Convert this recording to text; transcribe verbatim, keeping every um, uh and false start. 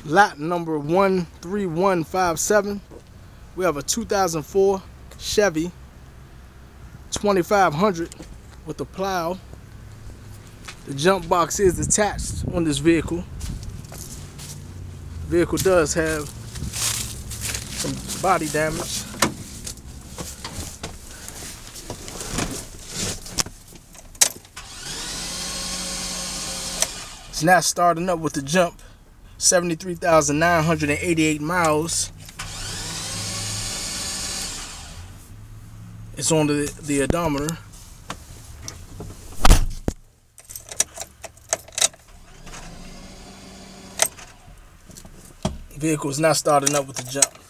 Lot number one three one five seven. We have a two thousand four Chevy twenty-five hundred with a plow. The jump box is attached on this vehicle. The vehicle does have some body damage. It's not starting up with the jump. seventy-three thousand nine hundred eighty-eight miles. It's on the, the odometer. The vehicle is not starting up with the jump.